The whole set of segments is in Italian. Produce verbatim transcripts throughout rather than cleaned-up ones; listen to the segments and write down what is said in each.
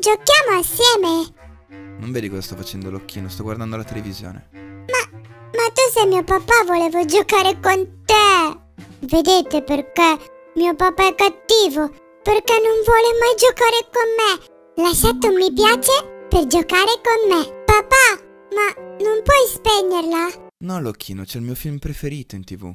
giochiamo assieme? Non vedi cosa sto facendo, Locchino? Sto guardando la televisione. Ma, ma tu sei mio papà, volevo giocare con te. Vedete perché mio papà è cattivo? Perché non vuole mai giocare con me. Lasciate un mi piace per giocare con me. Papà, ma non puoi spegnerla? No, Locchino, c'è il mio film preferito in tv.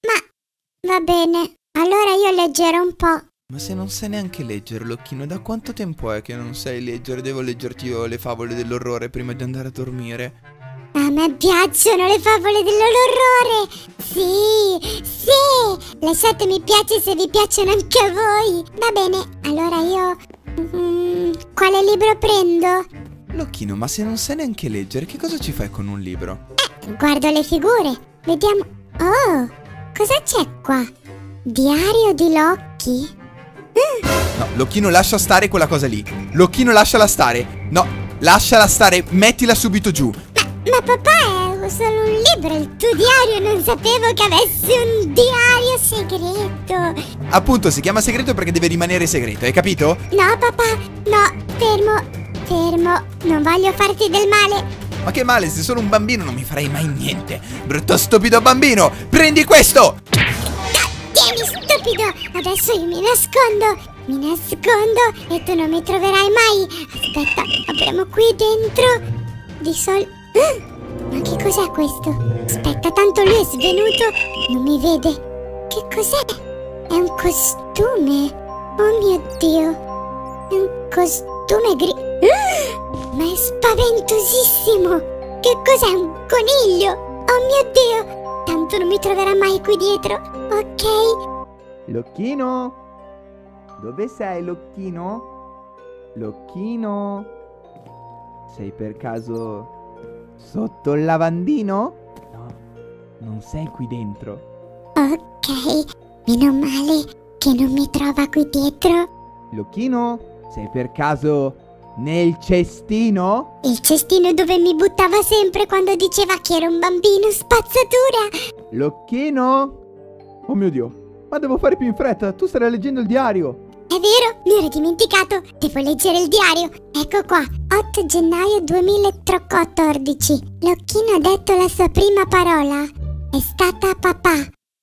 Ma va bene, allora io leggerò un po'. Ma se non sai neanche leggere, Locchino, da quanto tempo è che non sai leggere? Devo leggerti io le favole dell'orrore prima di andare a dormire. A me piacciono le favole dell'orrore. Sì, sì. Lasciate mi piace se vi piacciono anche a voi. Va bene, allora io... Mm, quale libro prendo? Locchino, ma se non sai neanche leggere, che cosa ci fai con un libro? Eh, guardo le figure. Vediamo... Oh, cosa c'è qua? Diario di Locky? No, Locchino, lascia stare quella cosa lì. Locchino, lasciala stare. No, lasciala stare, mettila subito giù. Ma, ma papà, è solo un libro, il tuo diario. Non sapevo che avessi un diario segreto. Appunto, si chiama segreto perché deve rimanere segreto, hai capito? No, papà, no, fermo, fermo. Non voglio farti del male. Ma che male, sei solo un bambino, non mi farai mai niente. Brutto stupido bambino, prendi questo! Tieni, stupido! Adesso io mi nascondo! Mi nascondo e tu non mi troverai mai! Aspetta, apriamo qui dentro! Di sol... Ah! Ma che cos'è questo? Aspetta, tanto lui è svenuto! Non mi vede! Che cos'è? È un costume! Oh mio Dio! È un costume gri... Ah! Ma è spaventosissimo! Che cos'è? Un coniglio! Oh mio Dio! Tanto non mi troverà mai qui dietro. Ok. Locchino? Dove sei, Locchino? Locchino? Sei per caso sotto il lavandino? No, non sei qui dentro. Ok, meno male che non mi trova qui dietro. Locchino? Sei per caso nel cestino? Il cestino dove mi buttava sempre quando diceva che ero un bambino spazzatura. Locchino? Oh mio Dio, ma devo fare più in fretta, tu starai leggendo il diario. È vero, mi ero dimenticato, devo leggere il diario. Ecco qua, otto gennaio duemilaquattordici. Locchino ha detto la sua prima parola. È stata papà.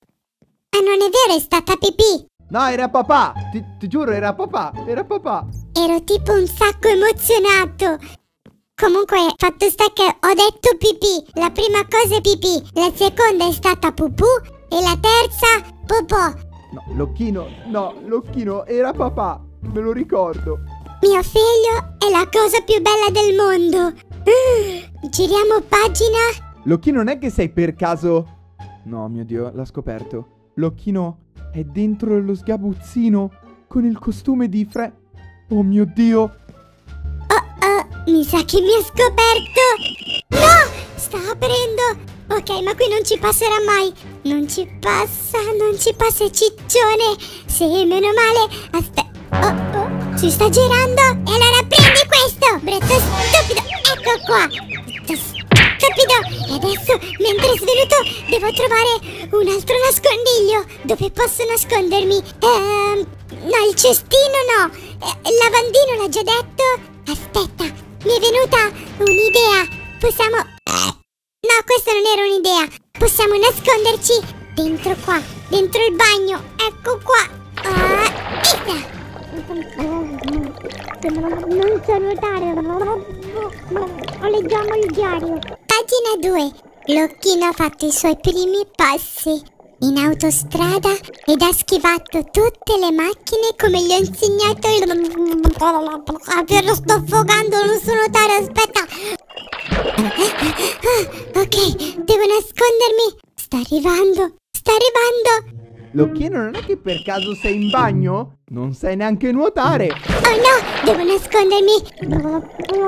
Ah, non è vero, è stata pipì. No, era papà, ti, ti giuro, era papà, era papà. Ero tipo un sacco emozionato. Comunque, fatto sta che ho detto pipì. La prima cosa è pipì, la seconda è stata pupù e la terza popò. No, Locchino, no, Locchino, era papà, me lo ricordo. Mio figlio è la cosa più bella del mondo. Uh, giriamo pagina. Locchino, non è che sei per caso... No, mio Dio, l'ha scoperto. Locchino è dentro lo sgabuzzino con il costume di Fre... Oh mio Dio. Oh oh, mi sa che mi ha scoperto. No, sta aprendo. Ok, ma qui non ci passerà mai. Non ci passa, non ci passa, ciccione. Sì, meno male. Aspetta. Oh oh, si sta girando. E allora prendi questo, brutto stupido. Ecco qua. Stupido. E adesso, mentre è svenuto, devo trovare un altro nascondiglio. Dove posso nascondermi? Ehm, no, il cestino no. Eh, il lavandino l'ha già detto. Aspetta, mi è venuta un'idea. Possiamo... No, questa non era un'idea. Possiamo nasconderci dentro qua, dentro il bagno. Ecco qua. Ah, ecco. Non so nuotare. Leggiamo il diario. Pagina due. Locchino ha fatto i suoi primi passi in autostrada ed ha schivato tutte le macchine come gli ho insegnato il... Ah, però sto affogando, non so nuotare, aspetta. Ah, ok, devo nascondermi. Sta arrivando, sta arrivando. Locchino, non è che per caso sei in bagno? Non sai neanche nuotare. Oh no, devo nascondermi.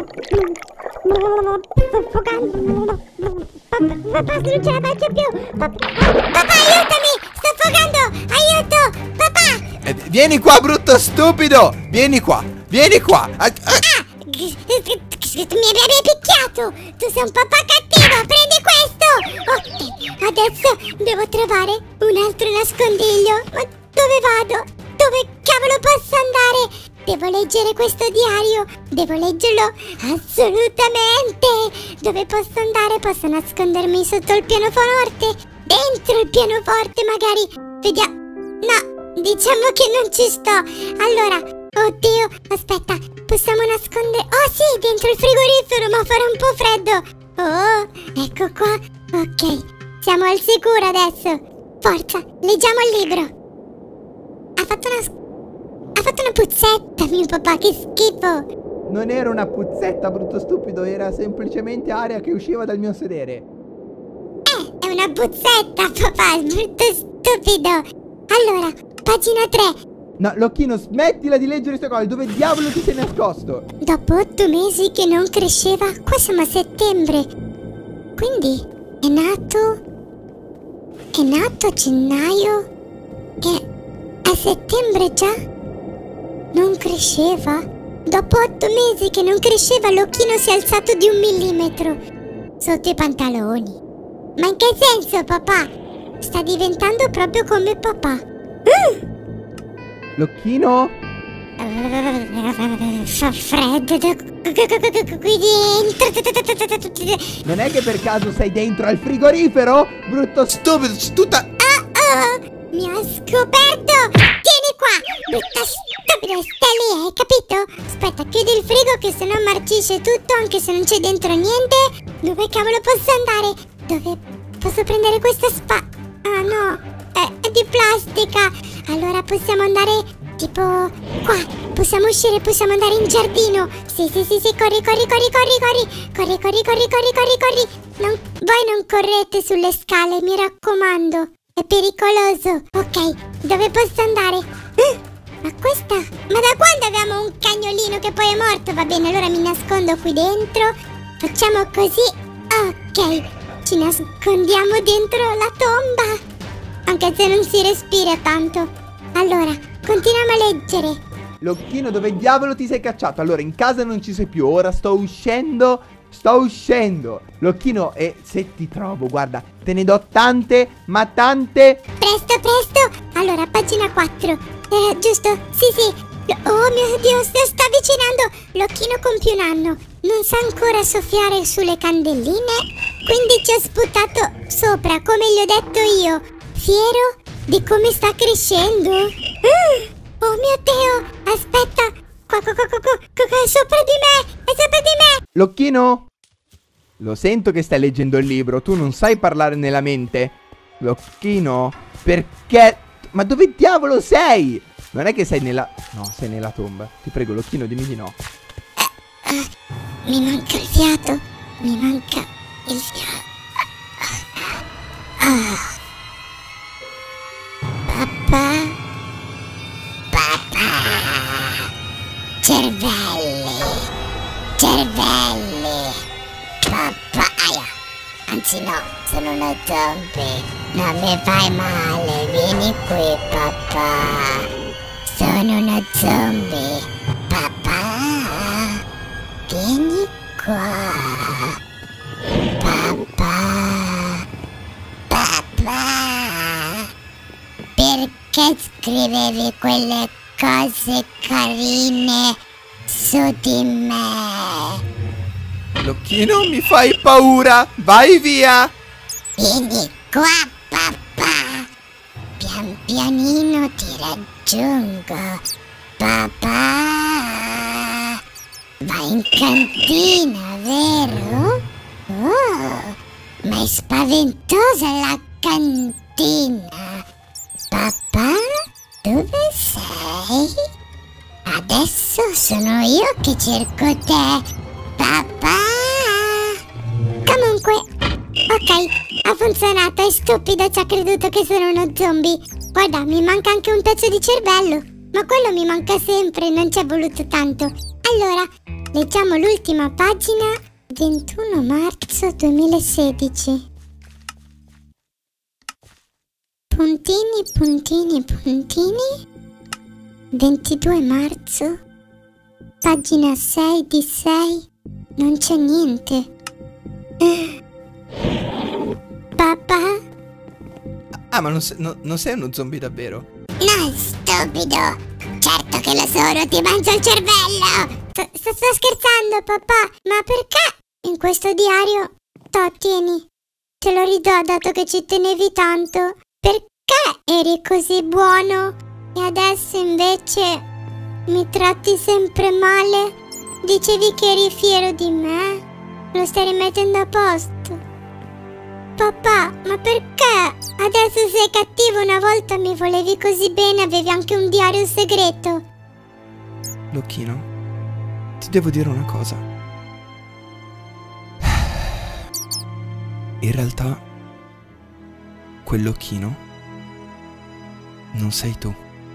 Sto affogando. Papà, papà, non ce la faccio più. Papà, papà, aiutami, sto affogando. Aiuto, papà. Eh, vieni qua, brutto stupido. Vieni qua, vieni qua. Ah, ah. Ah, mi avevi picchiato. Tu sei un papà cattivo, prendi questo. Ok, adesso devo trovare un altro nascondiglio. Ma dove vado? Dove cavolo posso andare? devo leggere questo diario, devo leggerlo assolutamente. Dove posso andare? Posso nascondermi sotto il pianoforte? Dentro il pianoforte magari? Vediamo. No, diciamo che non ci sto. Allora, oddio, aspetta, possiamo nascondere... Oh sì, dentro il frigorifero, ma farà un po' freddo. Oh, ecco qua. Ok, siamo al sicuro adesso. Forza, leggiamo il libro. Ha fatto una... Ha fatto una puzzetta, mio papà, che schifo. Non era una puzzetta, brutto stupido, era semplicemente aria che usciva dal mio sedere. Eh, è una puzzetta, papà, brutto stupido. Allora, pagina tre. No, Locchino, smettila di leggere queste cose. Dove diavolo ti sei nascosto? Dopo otto mesi che non cresceva, qua siamo a settembre. Quindi è nato... È nato a gennaio e a settembre già non cresceva. Dopo otto mesi che non cresceva, l'occhino si è alzato di un millimetro sotto i pantaloni. Ma in che senso, papà? Sta diventando proprio come papà. Uh! Locchino? Fa freddo qui dentro. Non è che per caso sei dentro al frigorifero? Brutto Stupido, c'è tutta... Oh oh, mi ha scoperto. Tieni qua, brutta stupido, stai lì, hai capito? Aspetta, chiudi il frigo che sennò marcisce tutto, anche se non c'è dentro niente. Dove cavolo posso andare? Dove posso prendere questa spa... Ah no, è, è di plastica. Allora possiamo andare tipo qua. Possiamo uscire, possiamo andare in giardino. Sì, sì, sì, sì, corri, corri, corri, corri, corri. Corri, corri, corri, corri, corri, corri. Non, voi non correte sulle scale, mi raccomando. È pericoloso. Ok, dove posso andare? Uh, ma questa... Ma da quando avevamo un cagnolino che poi è morto? Va bene, allora mi nascondo qui dentro. Facciamo così. Ok, ci nascondiamo dentro la tomba. Anche se non si respira tanto. Allora, continuiamo a leggere. Locchino, dove diavolo ti sei cacciato? Allora, in casa non ci sei più. Ora sto uscendo. Sto uscendo. Locchino, e se ti trovo, guarda, te ne do tante, ma tante. Presto, presto. Allora, pagina quattro. Eh, giusto? Sì, sì. Oh mio Dio, si sta avvicinando. L'occhino compie un anno. Non sa ancora soffiare sulle candelline, quindi ci ha sputato sopra, come gli ho detto io. Fiero di come sta crescendo. Uh, oh mio Dio, aspetta. Qua, qua, qua, qua, qua, qua, è sopra di me. È sopra di me. Locchino? Lo sento che stai leggendo il libro. Tu non sai parlare nella mente. Locchino? Perché? Ma dove diavolo sei? Non è che sei nella... No, sei nella tomba. Ti prego, Locchino, dimmi di no. Uh, uh, mi manca il fiato. Mi manca il fiato. Uh. Papà. Papà. Cervelli. Cervelli. Papaya. Anzi no, sono uno zombie. Non mi fai male, vieni qui, papà. Sono uno zombie. Papà, vieni qua. Papà. Papà. Perché scrivevi quelle cose carine su di me? Locchino, mi fai paura. Vai via. Vieni qua, papà. Pian pianino ti raggiungo. Papà. Vai in cantina, vero? Oh, ma è spaventosa la cantina. Papà, dove sei? Adesso sono io che cerco te. Papà. Comunque, ok, ha funzionato, è stupido, ci ha creduto che sono uno zombie. Guarda, mi manca anche un pezzo di cervello, ma quello mi manca sempre, non ci è voluto tanto. Allora, leggiamo l'ultima pagina, ventuno marzo duemilasedici. Puntini, puntini, puntini. ventidue marzo. Pagina sei di sei. Non c'è niente. Papà? Ah, ma non, se, no, non sei uno zombie davvero? No, stupido. Certo che che lo sono, ti mangio il cervello! Sto, sto, sto scherzando, papà, ma perché in questo diario... Toh, tieni, te lo ridò dato che ci tenevi tanto. Perché eri così buono e adesso invece mi tratti sempre male? Dicevi che eri fiero di me? Lo stai rimettendo a posto? Papà, ma perché? Adesso sei cattivo, una volta mi volevi così bene, avevi anche un diario segreto. Lucchino, ti devo dire una cosa. In realtà, quell'occhino non sei tu.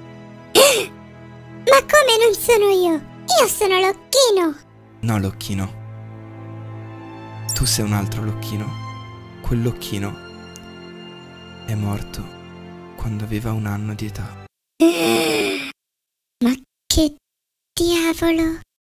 Ma come non sono io? Io sono l'occhino. No, Lucchino. Tu sei un altro Lucchino. Quell'occhino è morto quando aveva un anno di età. Ma che diavolo?